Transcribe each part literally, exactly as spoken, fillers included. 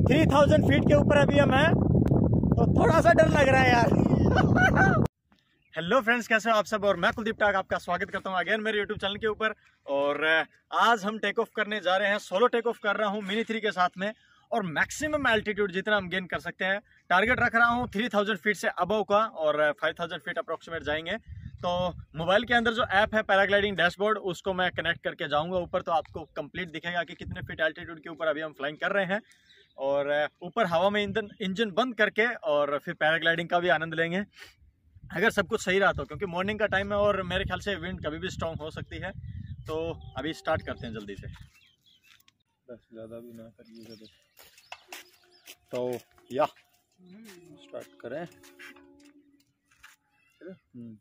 Three thousand feet के ऊपर अभी हम हैं, तो थोड़ा सा डर लग रहा है यार। हेलो फ्रेंड्स, कैसे हो आप सब? और मैं कुलदीप टाक आपका स्वागत करता हूं अगेन मेरे यूट्यूब चैनल के ऊपर। और आज हम टेक ऑफ करने जा रहे हैं, सोलो टेक ऑफ कर रहा हूं मिनी थ्री के साथ में, और मैक्सिमम एल्टीट्यूड जितना हम गेन कर सकते हैं टारगेट रख रहा हूं थ्री थाउजेंड फीट से अबव का, और फाइव थाउजेंड फीट अप्रोक्सीमेट जाएंगे। तो मोबाइल के अंदर जो ऐप है पैराग्लाइडिंग डैशबोर्ड, उसको मैं कनेक्ट करके जाऊंगा ऊपर, तो आपको कंप्लीट दिखेगा कि कितने फीट एल्टीट्यूड के ऊपर अभी हम फ्लाइंग कर रहे हैं। और ऊपर हवा में इंजन इंजन बंद करके और फिर पैराग्लाइडिंग का भी आनंद लेंगे, अगर सब कुछ सही रहा तो, क्योंकि मॉर्निंग का टाइम है और मेरे ख्याल से विंड कभी भी स्ट्रॉन्ग हो सकती है। तो अभी स्टार्ट करते हैं जल्दी से, बस ज़्यादा भी ना करिएगा। तो या स्टार्ट करें। हम्म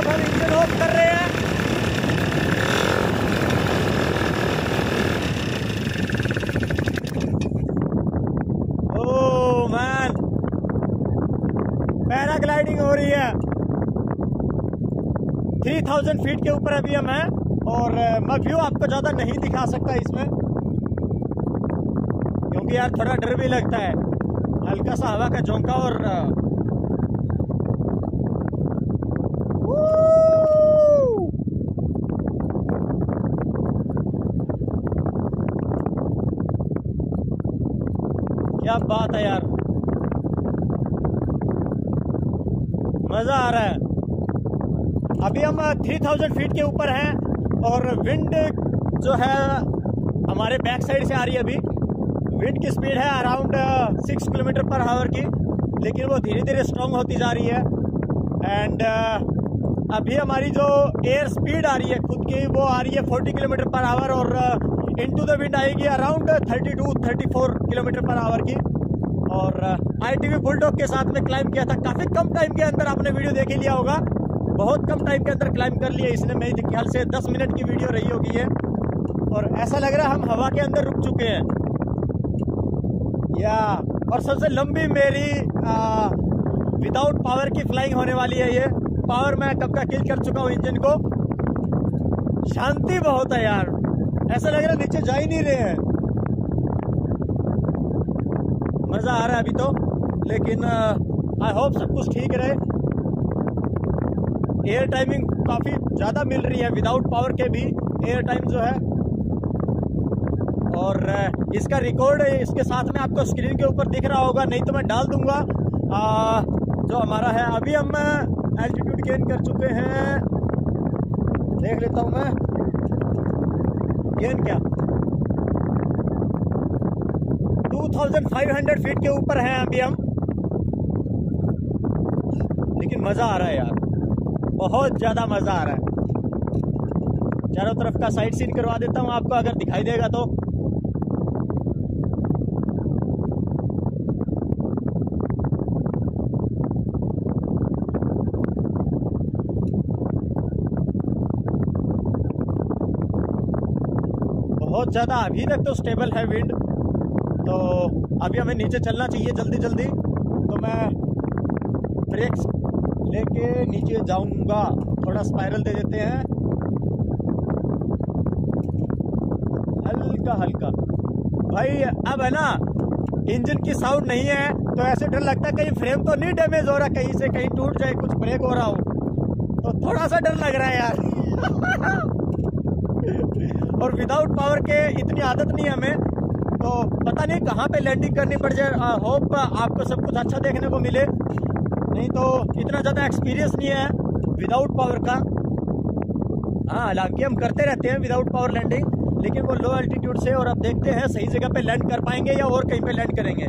सब इंजन ऑफ कर रहे हैं। ओह मैन, पैराग्लाइडिंग हो रही है। थ्री थाउजेंड फीट के ऊपर अभी हम हैं और मैं व्यू आपको ज्यादा नहीं दिखा सकता इसमें, क्योंकि यार थोड़ा डर भी लगता है। हल्का सा हवा का झोंका और क्या बात है यार, मजा आ रहा है। अभी हम थ्री थाउजेंड फीट के ऊपर हैं और विंड जो है हमारे बैक साइड से आ रही है। अभी विंड की स्पीड है around six kilometre per hour की, लेकिन वो धीरे धीरे स्ट्रॉन्ग होती जा रही है। एंड uh, अभी हमारी जो एयर स्पीड आ रही है खुद की, वो आ रही है फोर्टी किलोमीटर पर आवर और इनटू द विंड आएगी around thirty two thirty four kilometre per hour की। और आई टी वी बुलडॉग के साथ में क्लाइंब किया था, काफी कम टाइम के अंदर, आपने वीडियो देख ही लिया होगा, बहुत कम टाइम के अंदर क्लाइंब कर लिया इसने। मेरे ख्याल से दस मिनट की वीडियो रही होगी ये, और ऐसा लग रहा है हम हवा के अंदर रुक चुके हैं या। और सबसे लंबी मेरी विदाउट पावर की फ्लाइंग होने वाली है ये। पावर मैं कब का किल कर चुका हूँ इंजन को। शांति बहुत है यार, ऐसा लग रहा है नीचे जा ही नहीं रहे हैं। मजा आ रहा है अभी तो, लेकिन आई होप सब कुछ ठीक रहे। एयर टाइमिंग काफी ज्यादा मिल रही है, विदाउट पावर के भी एयर टाइम जो है। और इसका रिकॉर्ड इसके साथ में आपको स्क्रीन के ऊपर दिख रहा होगा, नहीं तो मैं डाल दूंगा। आ, जो हमारा है अभी हम एल्टीट्यूड गेन कर चुके हैं, देख लेता हूं मैं गेन क्या, two thousand five hundred feet के ऊपर हैं अभी हम। लेकिन मजा आ रहा है यार, बहुत ज्यादा मजा आ रहा है। चारों तरफ का साइड सीन करवा देता हूं आपको, अगर दिखाई देगा तो। बहुत ज्यादा अभी तक तो स्टेबल है विंड, तो अभी हमें नीचे चलना चाहिए जल्दी जल्दी। तो मैं ब्रेक्स लेके नीचे जाऊंगा, थोड़ा स्पाइरल दे देते हैं हल्का हल्का। भाई अब है ना, इंजन की साउंड नहीं है तो ऐसे डर लगता है कहीं फ्रेम तो नहीं डैमेज हो रहा, कहीं से कहीं टूट जाए, कुछ ब्रेक हो रहा हो, तो थोड़ा सा डर लग रहा है यार। और विदाउट पावर के इतनी आदत नहीं है हमें, तो पता नहीं कहाँ पे लैंडिंग करनी पड़ जाए। होप आपको सब कुछ अच्छा देखने को मिले, नहीं तो इतना ज़्यादा एक्सपीरियंस नहीं है विदाउट पावर का। हाँ, हालांकि हम करते रहते हैं विदाउट पावर लैंडिंग, लेकिन वो लो एल्टीट्यूड से। और अब देखते हैं सही जगह पे लैंड कर पाएंगे या और कहीं पे लैंड करेंगे।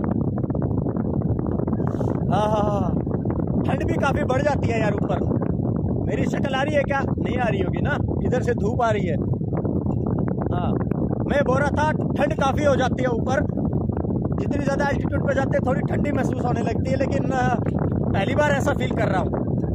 हाँ हाँ हाँ, ठंड भी काफ़ी बढ़ जाती है यार ऊपर। मेरी शक्ल आ रही है क्या? नहीं आ रही होगी ना, इधर से धूप आ रही है। हाँ, मैं बोल रहा था ठंड काफ़ी हो जाती है ऊपर, जितनी ज़्यादा एल्टीट्यूड पे जाते हैं थोड़ी ठंडी महसूस होने लगती है, लेकिन पहली बार ऐसा फील कर रहा हूँ।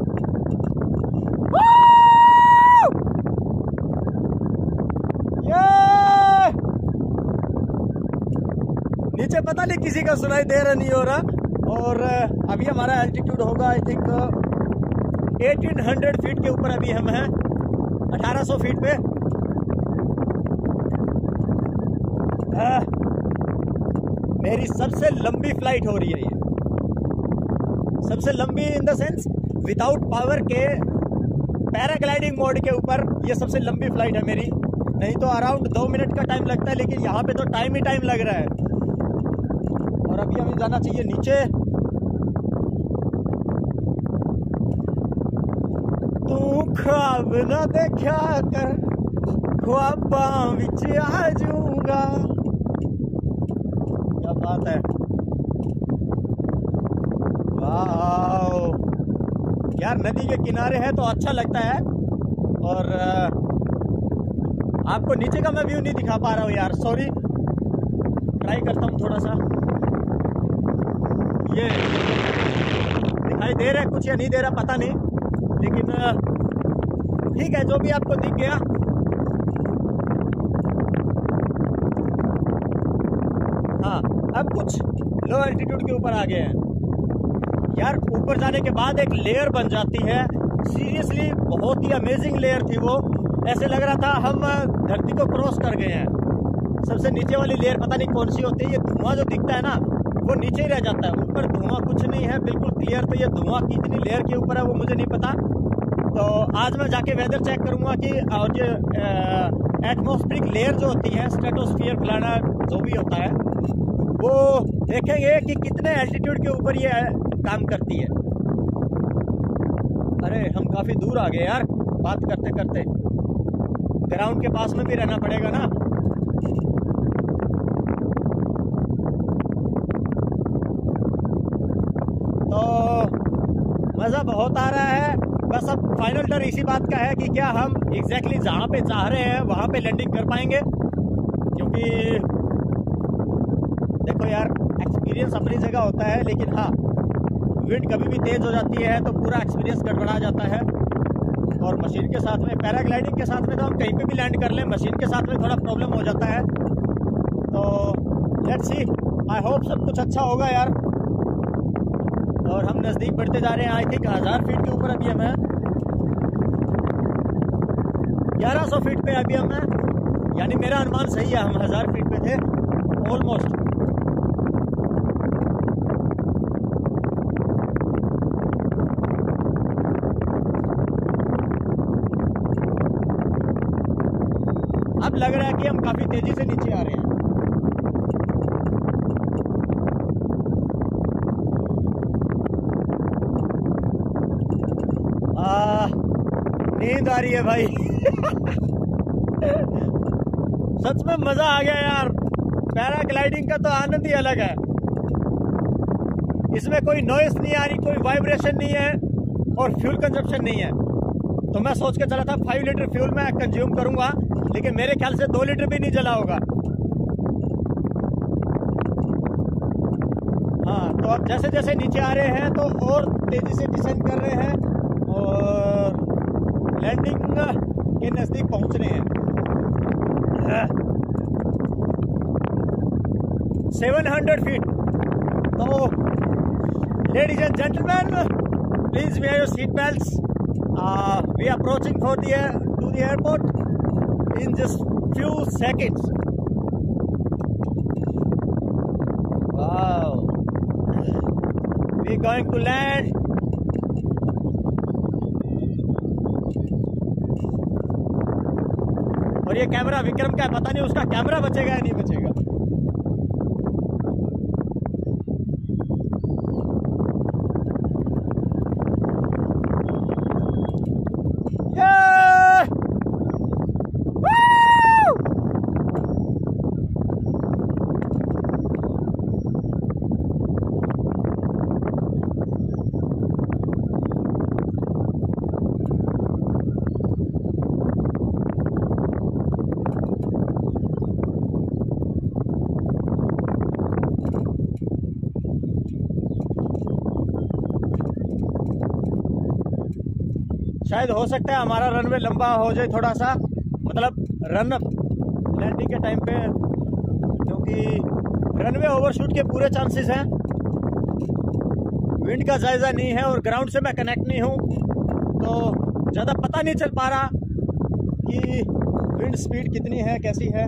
नीचे पता नहीं किसी का सुनाई दे रहा नहीं हो रहा। और अभी हमारा एल्टीट्यूड होगा आई थिंक अठारह सौ फीट के ऊपर अभी हम हैं, अठारह सौ फीट पे। आ, मेरी सबसे लंबी फ्लाइट हो रही है ये, सबसे लंबी in the sense without power के पैराग्लाइडिंग मोड के ऊपर ये सबसे लंबी फ्लाइट है मेरी। नहीं तो अराउंड दो मिनट का टाइम लगता है, लेकिन यहाँ पे तो टाइम ही टाइम लग रहा है। और अभी हमें जाना चाहिए नीचे। तू ख्वाब ना देखा कर, ख्वाबां विच आ जाऊंगा। क्या बात है, वाह यार, नदी के किनारे है तो अच्छा लगता है। और आपको नीचे का मैं व्यू नहीं दिखा पा रहा हूँ यार, सॉरी। ट्राई करता हूँ थोड़ा सा। ये दिखाई दे रहा है कुछ या नहीं दे रहा पता नहीं, लेकिन ठीक है, जो भी आपको दिख गया। हाँ, अब कुछ लो एल्टीट्यूड के ऊपर आ गए हैं यार। ऊपर जाने के बाद एक लेयर बन जाती है, सीरियसली बहुत ही अमेजिंग लेयर थी वो। ऐसे लग रहा था हम धरती को क्रॉस कर गए हैं। सबसे नीचे वाली लेयर पता नहीं कौन सी होती है, ये धुआं जो दिखता है ना वो नीचे ही रह जाता है, ऊपर धुआं कुछ नहीं है, बिल्कुल क्लियर। तो ये धुआं कितनी लेयर के ऊपर है वो मुझे नहीं पता। तो आज मैं जाके वेदर चेक करूंगा कि और ये एटमॉस्फेरिक लेयर जो होती है, स्ट्रेटोस्फीयर फलाना जो भी होता है, वो देखेंगे कि कितने एल्टीट्यूड के ऊपर ये काम करती है। अरे हम काफी दूर आ गए यार बात करते करते, ग्राउंड के पास में भी रहना पड़ेगा ना। तो मजा बहुत आ रहा है। बस अब फाइनल डर इसी बात का है कि क्या हम एग्जैक्टली जहां पे चाह रहे हैं वहां पे लैंडिंग कर पाएंगे। क्योंकि देखो यार, एक्सपीरियंस अपनी जगह होता है, लेकिन हाँ, विंड कभी भी तेज हो जाती है तो पूरा एक्सपीरियंस गड़बड़ा जाता है। और मशीन के साथ में, पैराग्लाइडिंग के साथ में तो हम कहीं पे भी लैंड कर लें, मशीन के साथ में थोड़ा प्रॉब्लम हो जाता है। तो लेट्स सी, आई होप सब कुछ अच्छा होगा यार। और हम नज़दीक बढ़ते जा रहे हैं। आई थिंक हज़ार फीट के ऊपर अभी हम हैं, ग्यारह सौ फीट पे अभी हम हैं, यानी मेरा अनुमान सही है, हम हज़ार फीट पे थे ऑलमोस्ट। अब लग रहा है कि हम काफी तेजी से नीचे आ रहे हैं। आ, नींद आ रही है भाई। सच में मजा आ गया यार। पैराग्लाइडिंग का तो आनंद ही अलग है। इसमें कोई नॉइस नहीं आ रही, कोई वाइब्रेशन नहीं है और फ्यूल कंजप्शन नहीं है। तो मैं सोच के चला था फाइव लीटर फ्यूल मैं कंज्यूम करूंगा, लेकिन मेरे ख्याल से दो लीटर भी नहीं जला होगा। हाँ, तो अब जैसे जैसे नीचे आ रहे हैं तो और तेजी से डिसेंड कर रहे हैं और लैंडिंग के नजदीक पहुंच रहे हैं। Seven hundred feet. तो ladies and gentleman, please wear your seat belts. Uh, we are approaching for the to the airport in just few seconds. Wow, we going to land. और ये कैमरा विक्रम का है, पता नहीं उसका कैमरा बचेगा या नहीं बचेगा। शायद हो सकता है हमारा रनवे लंबा हो जाए थोड़ा सा, मतलब रन लैंडिंग के टाइम पे, क्योंकि रनवे ओवरशूट के पूरे चांसेस हैं। विंड का जायजा नहीं है और ग्राउंड से मैं कनेक्ट नहीं हूँ, तो ज़्यादा पता नहीं चल पा रहा कि विंड स्पीड कितनी है, कैसी है।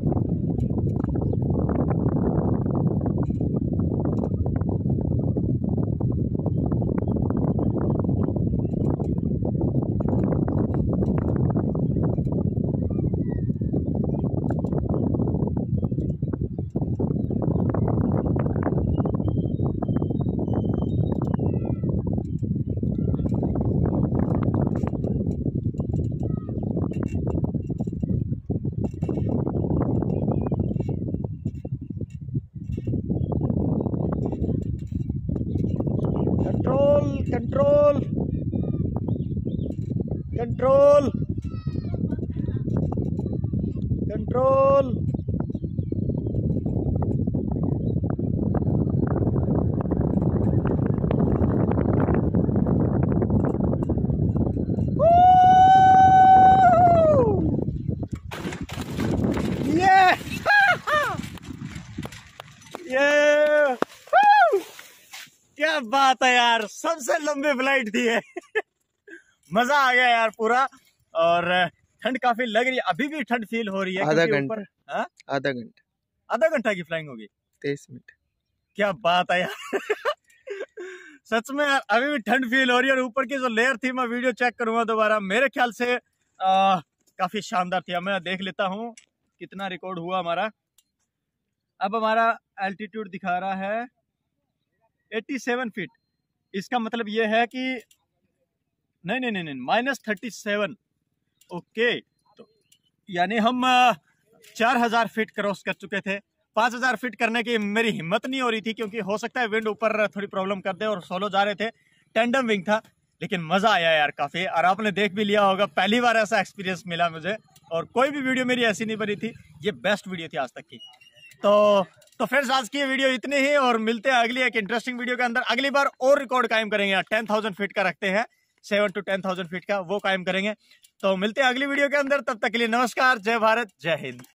कंट्रोल कंट्रोल कंट्रोल बात है यार, सबसे लंबी फ्लाइट थी है। मजा आ गया यार पूरा। और ठंड काफी लग रही है, अभी भी ठंड फील हो रही है। आधा घंटा आधा घंटा आधा घंटा की फ्लाइंग होगी, तेईस मिनट। क्या बात है यार। सच में यार अभी भी ठंड फील हो रही है। और ऊपर की जो लेयर थी, मैं वीडियो चेक करूंगा दोबारा, मेरे ख्याल से आ, काफी शानदार थी। मैं देख लेता हूँ कितना रिकॉर्ड हुआ हमारा। अब हमारा एल्टीट्यूड दिखा रहा है सत्तासी फीट। इसका मतलब ये है कि नहीं नहीं नहीं नहीं माइनस थर्टी सेवन। ओके, तो यानी हम चार हजार फीट क्रॉस कर चुके थे। पांच हजार फीट करने की मेरी हिम्मत नहीं हो रही थी, क्योंकि हो सकता है विंड ऊपर थोड़ी प्रॉब्लम कर दे। और सोलो जा रहे थे, टेंडम विंग था, लेकिन मजा आया यार काफी। और आपने देख भी लिया होगा, पहली बार ऐसा एक्सपीरियंस मिला मुझे, और कोई भी वीडियो मेरी ऐसी नहीं बनी थी। ये बेस्ट वीडियो थी आज तक की। तो तो फ्रेंड्स, आज की वीडियो इतनी ही, और मिलते हैं अगली एक इंटरेस्टिंग वीडियो के अंदर। अगली बार और रिकॉर्ड कायम करेंगे, टेन थाउजेंड फीट का रखते हैं, seven two ten thousand feet का वो कायम करेंगे। तो मिलते हैं अगली वीडियो के अंदर, तब तक के लिए नमस्कार, जय भारत, जय हिंद।